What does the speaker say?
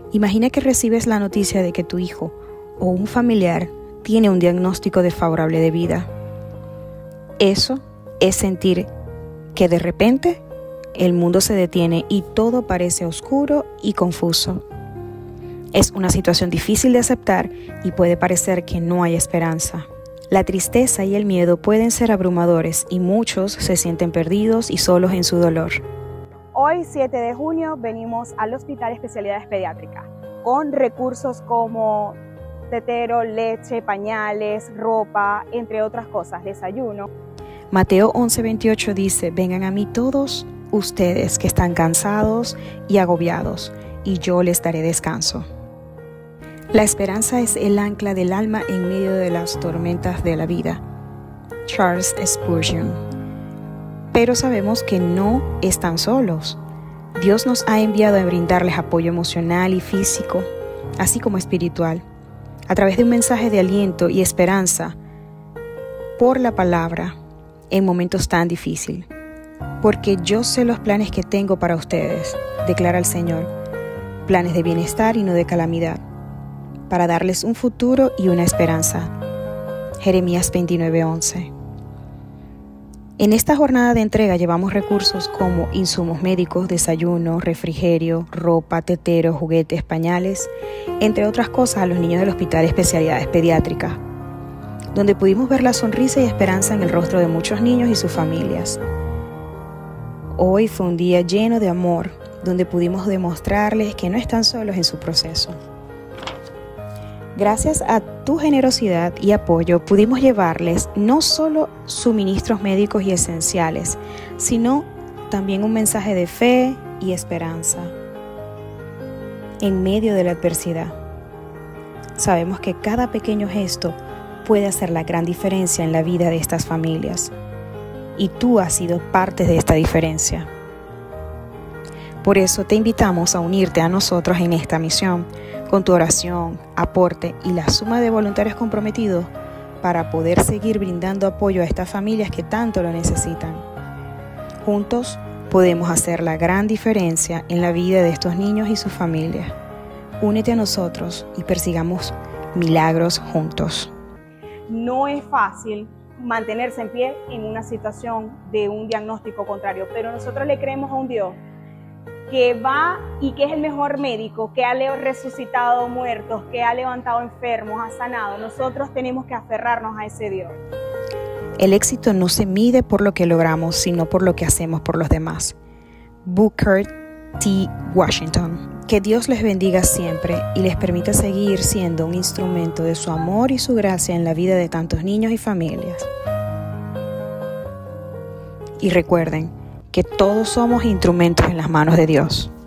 Imagina que recibes la noticia de que tu hijo o un familiar tiene un diagnóstico desfavorable de vida. Eso es sentir que de repente el mundo se detiene y todo parece oscuro y confuso. Es una situación difícil de aceptar y puede parecer que no hay esperanza. La tristeza y el miedo pueden ser abrumadores y muchos se sienten perdidos y solos en su dolor. Hoy, 7 de junio, venimos al Hospital Especialidades Pediátricas con recursos como tetero, leche, pañales, ropa, entre otras cosas, desayuno. Mateo 11:28 dice: vengan a mí todos ustedes que están cansados y agobiados, y yo les daré descanso. La esperanza es el ancla del alma en medio de las tormentas de la vida. Charles Spurgeon. Pero sabemos que no están solos. Dios nos ha enviado a brindarles apoyo emocional y físico, así como espiritual, a través de un mensaje de aliento y esperanza por la palabra en momentos tan difíciles. Porque yo sé los planes que tengo para ustedes, declara el Señor, planes de bienestar y no de calamidad, para darles un futuro y una esperanza. Jeremías 29:11. En esta jornada de entrega llevamos recursos como insumos médicos, desayuno, refrigerio, ropa, tetero, juguetes, pañales, entre otras cosas a los niños del Hospital Especialidades Pediátricas, donde pudimos ver la sonrisa y esperanza en el rostro de muchos niños y sus familias. Hoy fue un día lleno de amor, donde pudimos demostrarles que no están solos en su proceso. Gracias a tu generosidad y apoyo pudimos llevarles no solo suministros médicos y esenciales, sino también un mensaje de fe y esperanza en medio de la adversidad. Sabemos que cada pequeño gesto puede hacer la gran diferencia en la vida de estas familias, y tú has sido parte de esta diferencia. Por eso te invitamos a unirte a nosotros en esta misión, con tu oración, aporte y la suma de voluntarios comprometidos para poder seguir brindando apoyo a estas familias que tanto lo necesitan. Juntos podemos hacer la gran diferencia en la vida de estos niños y sus familias. Únete a nosotros y persigamos milagros juntos. No es fácil mantenerse en pie en una situación de un diagnóstico contrario, pero nosotros le creemos a un Dios que va y que es el mejor médico, que ha resucitado muertos, que ha levantado enfermos, ha sanado. Nosotros tenemos que aferrarnos a ese Dios. El éxito no se mide por lo que logramos, sino por lo que hacemos por los demás. Booker T. Washington. Que Dios les bendiga siempre y les permita seguir siendo un instrumento de su amor y su gracia en la vida de tantos niños y familias. Y recuerden que todos somos instrumentos en las manos de Dios.